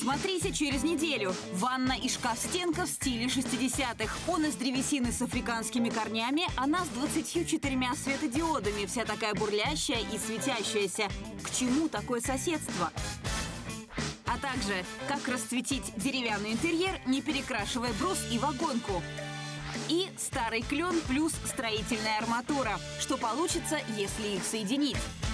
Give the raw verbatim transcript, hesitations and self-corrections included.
Смотрите через неделю. Ванна и шкаф-стенка в стиле шестидесятых. Он из древесины с африканскими корнями, она с двадцатью четырьмя светодиодами, вся такая бурлящая и светящаяся. К чему такое соседство? А также, как расцветить деревянный интерьер, не перекрашивая брус и вагонку. И старый клен плюс строительная арматура. Что получится, если их соединить?